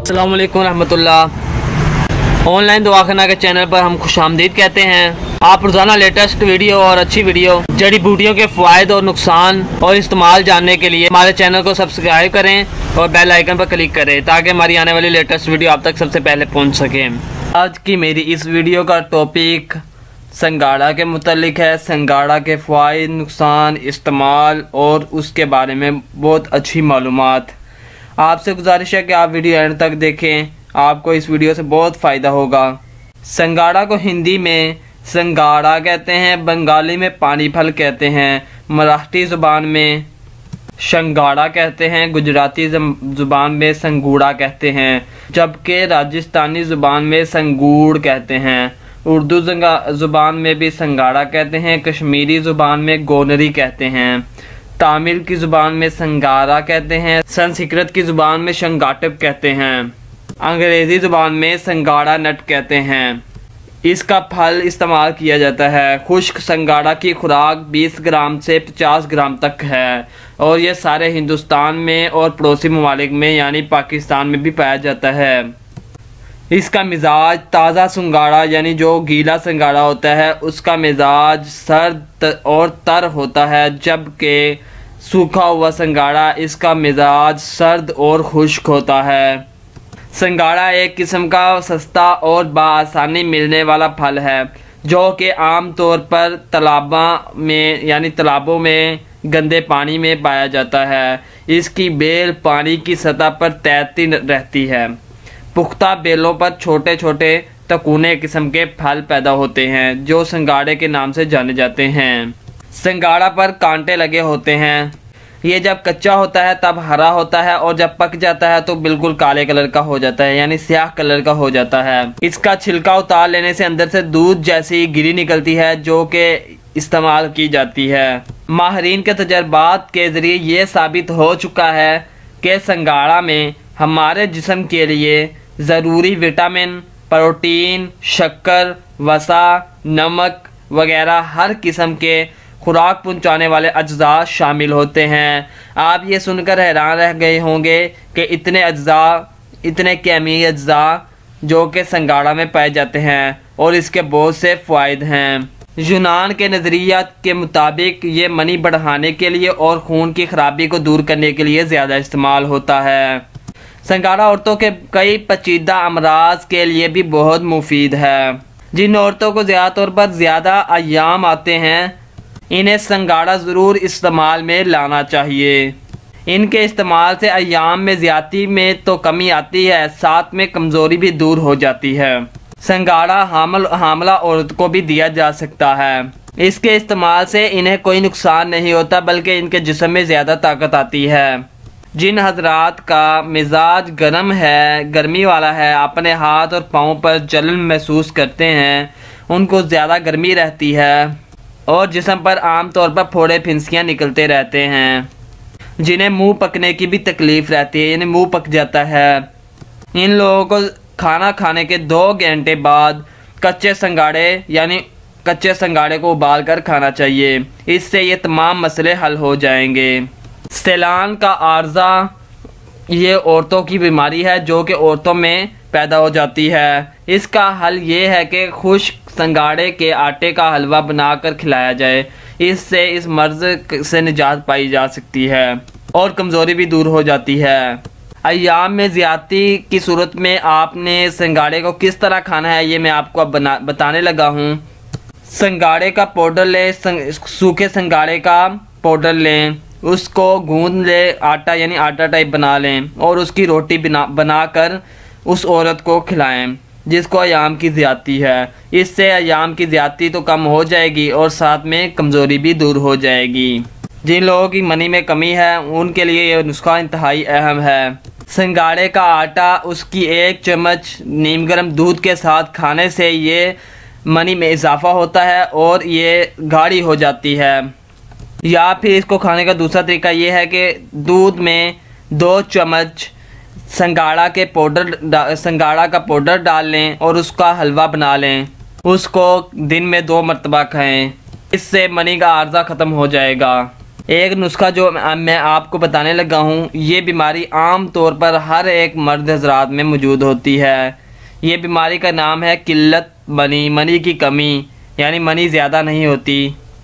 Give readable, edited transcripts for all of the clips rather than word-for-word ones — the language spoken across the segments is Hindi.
अस्सलाम वालेकुम रहमतुल्लाह। ऑनलाइन दवाखाना के चैनल पर हम खुशामदीद कहते हैं। आप रोज़ाना लेटेस्ट वीडियो और अच्छी वीडियो जड़ी बूटियों के फ़ायदे और नुकसान और इस्तेमाल जानने के लिए हमारे चैनल को सब्सक्राइब करें और बेल आइकन पर क्लिक करें ताकि हमारी आने वाली लेटेस्ट वीडियो आप तक सबसे पहले पहुंच सके। आज की मेरी इस वीडियो का टॉपिक संगाड़ा के मुतल्लिक है। संगाड़ा के फ़ायदे, नुकसान, इस्तेमाल और उसके बारे में बहुत अच्छी मालूमात। आपसे गुजारिश है कि आप वीडियो एंड तक देखें, आपको इस वीडियो से बहुत फ़ायदा होगा। संगाड़ा को हिंदी में संगाड़ा कहते हैं, बंगाली में पानी फल कहते हैं, मराठी ज़ुबान में शंगाड़ा कहते हैं, गुजराती ज़ुबान में संगूड़ा कहते हैं, जबकि राजस्थानी ज़ुबान में संगूड़ कहते हैं। उर्दू ज़ुबान में भी संगाड़ा कहते हैं, कश्मीरी ज़ुबान में गोनरी कहते हैं, तमिल की ज़ुबान में संगारा कहते हैं, संस्कृत की ज़ुबान में शंगाटप कहते हैं, अंग्रेज़ी ज़ुबान में संगाड़ा नट कहते हैं। इसका फल इस्तेमाल किया जाता है। खुश्क संगाड़ा की खुराक 20 ग्राम से 50 ग्राम तक है और यह सारे हिंदुस्तान में और पड़ोसी ममालिक में यानी पाकिस्तान में भी पाया जाता है। इसका मिजाज ताज़ा संगाड़ा यानी जो गीला संगाड़ा होता है उसका मिजाज सर्द और तर होता है, जबकि सूखा हुआ संगाड़ा इसका मिजाज सर्द और खुश्क होता है। संगाड़ा एक किस्म का सस्ता और बआसानी मिलने वाला फल है जो कि आम तौर पर तालाबों में गंदे पानी में पाया जाता है। इसकी बेल पानी की सतह पर तैरती रहती है। पुख्ता बेलों पर छोटे छोटे तकूने किस्म के फल पैदा होते हैं जो संगाड़े के नाम से जाने जाते हैं। संगाड़ा पर कांटे लगे होते हैं। ये जब कच्चा होता है तब हरा होता है और जब पक जाता है तो बिल्कुल काले कलर का हो जाता है यानी स्याह कलर का हो जाता है। इसका छिलका उतार लेने से अंदर से दूध जैसी गिरी निकलती है जो कि इस्तेमाल की जाती है। माहिरीन के तजर्बात के ज़रिए ये साबित हो चुका है कि संगाड़ा में हमारे जिस्म के लिए ज़रूरी विटामिन, प्रोटीन, शक्कर, वसा, नमक वगैरह हर किस्म के खुराक पहुंचाने वाले अज्जा शामिल होते हैं। आप ये सुनकर हैरान रह गए होंगे कि इतने कैमी अज्जा जो कि संगाड़ा में पाए जाते हैं और इसके बहुत से फ़ायदे हैं। यूनान के नज़रिया के मुताबिक ये मनी बढ़ाने के लिए और खून की खराबी को दूर करने के लिए ज़्यादा इस्तेमाल होता है। संगाड़ा औरतों के कई पेचीदा अमराज के लिए भी बहुत मुफीद है। जिन औरतों को ज़्यादा तौर पर ज़्यादा अय्याम आते हैं इन्हें संगाड़ा ज़रूर इस्तेमाल में लाना चाहिए। इनके इस्तेमाल से अय्याम में ज़्यादती में तो कमी आती है, साथ में कमज़ोरी भी दूर हो जाती है। संगाड़ा हामला औरत को भी दिया जा सकता है। इसके इस्तेमाल से इन्हें कोई नुकसान नहीं होता बल्कि इनके जिस्म में ज़्यादा ताकत आती है। जिन हजरात का मिजाज गर्मी वाला है, अपने हाथ और पाँव पर जलन महसूस करते हैं, उनको ज़्यादा गर्मी रहती है और जिस्म पर आम तौर पर फोड़े फिंसियाँ निकलते रहते हैं, जिन्हें मुंह पकने की भी तकलीफ़ रहती है यानी मुंह पक जाता है, इन लोगों को खाना खाने के 2 घंटे बाद कच्चे संगाड़े को उबाल कर खाना चाहिए। इससे ये तमाम मसले हल हो जाएंगे। सैलान का आर्जा ये औरतों की बीमारी है जो कि औरतों में पैदा हो जाती है। इसका हल ये है कि खुश्क संगाड़े के आटे का हलवा बनाकर खिलाया जाए। इससे इस मर्ज से निजात पाई जा सकती है और कमज़ोरी भी दूर हो जाती है। अय्याम में ज़्यादती की सूरत में आपने संगाड़े को किस तरह खाना है ये मैं आपको अब बताने लगा हूँ। संगाड़े का पाउडर लें, सूखे संगाड़े का पाउडर लें, उसको गूंद ले, आटा यानी आटा टाइप बना लें और उसकी रोटी बनाकर उस औरत को खिलाएं जिसको अय्याम की ज़्यादती है। इससे अय्याम की ज़्यादती तो कम हो जाएगी और साथ में कमज़ोरी भी दूर हो जाएगी। जिन लोगों की मनी में कमी है उनके लिए ये नुस्खा इंतहाई अहम है। संगाड़े का आटा उसकी 1 चम्मच नीम गर्म दूध के साथ खाने से ये मनी में इजाफा होता है और ये गाढ़ी हो जाती है। या फिर इसको खाने का दूसरा तरीका ये है कि दूध में 2 चम्मच संगाड़ा का पाउडर डाल लें और उसका हलवा बना लें। उसको दिन में 2 मरतबा खाएं। इससे मनी का आर्जा ख़त्म हो जाएगा। एक नुस्खा जो मैं आपको बताने लगा हूँ, ये बीमारी आम तौर पर हर एक मर्द हजरात में मौजूद होती है। ये बीमारी का नाम है किल्लत मनी, मनी की कमी, यानी मनी ज़्यादा नहीं होती।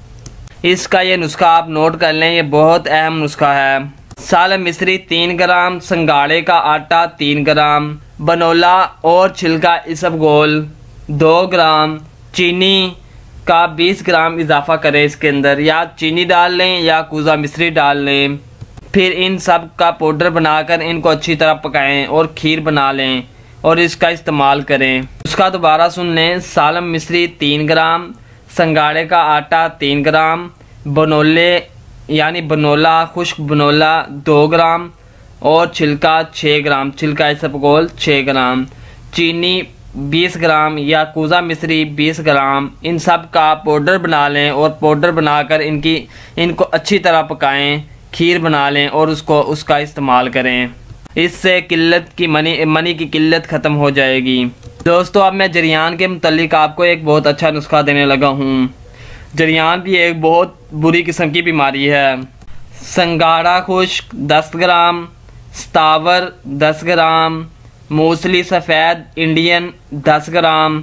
इसका ये नुस्खा आप नोट कर लें, ये बहुत अहम नुस्खा है। सालम मिस्री 3 ग्राम, संगाड़े का आटा 3 ग्राम, बनोला और छिलका इसबगोल 2 ग्राम, चीनी का 20 ग्राम इजाफा करें इसके अंदर, या चीनी डाल लें या कूजा मिश्री डाल लें। फिर इन सब का पाउडर बनाकर इनको अच्छी तरह पकाएं और खीर बना लें और इसका इस्तेमाल करें। उसका दोबारा सुन लें। सालम मिश्री 3 ग्राम, संगाड़े का आटा 3 ग्राम, बनोले यानी बनोला, खुश्क बनोला 2 ग्राम और छिलका 6 ग्राम, छिलका इसबगोल 6 ग्राम, चीनी 20 ग्राम या कूजा मिश्री 20 ग्राम, इन सब का पाउडर बना लें और पाउडर बनाकर इनको अच्छी तरह पकाएं, खीर बना लें और उसका इस्तेमाल करें। इससे किल्लत की मनी की किल्लत ख़त्म हो जाएगी। दोस्तों, अब मैं जरियान के मुतल्लिक आपको एक बहुत अच्छा नुस्खा देने लगा हूँ। जरियान भी एक बहुत बुरी किस्म की बीमारी है। संगाड़ा खुश्क 10 ग्राम, स्तावर 10 ग्राम, मूसली सफ़ेद इंडियन 10 ग्राम,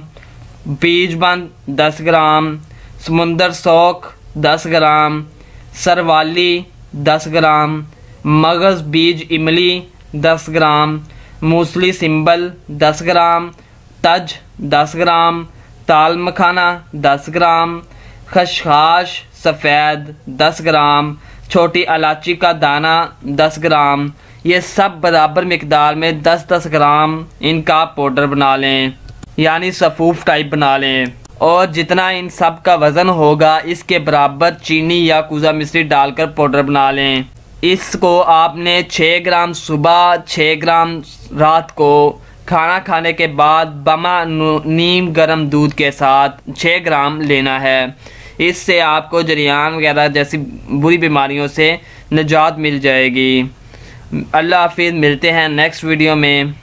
बीजबंद 10 ग्राम, समुंदर सौख 10 ग्राम, सरवाली 10 ग्राम, मगज़ बीज इमली 10 ग्राम, मूसली सिंबल 10 ग्राम, तज 10 ग्राम, ताल मखाना 10 ग्राम, खसखस सफ़ेद 10 ग्राम, छोटी इलायची का दाना 10 ग्राम, ये सब बराबर मिकदार में 10-10 ग्राम इनका पाउडर बना लें, यानी सफ़ूफ टाइप बना लें। और जितना इन सब का वज़न होगा इसके बराबर चीनी या कूजा मिश्री डालकर पाउडर बना लें। इसको आपने 6 ग्राम सुबह, 6 ग्राम रात को खाना खाने के बाद बमा नीम गर्म दूध के साथ 6 ग्राम लेना है। इससे आपको जरियान वगैरह जैसी बुरी बीमारियों से निजात मिल जाएगी। अल्लाह हाफिज़, मिलते हैं नेक्स्ट वीडियो में।